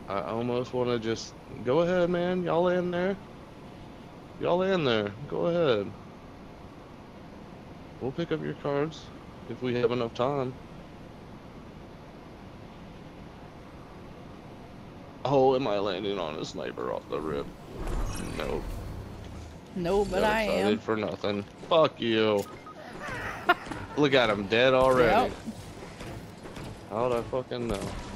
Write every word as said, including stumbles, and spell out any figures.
I almost want to just go ahead, man. Y'all in there? Y'all in there? Go ahead. We'll pick up your cards if we have enough time. Oh, am I landing on a sniper off the rip? Nope. No, but Got I excited am. for nothing. Fuck you. Look at him, dead already. Yep. How'd I fucking know?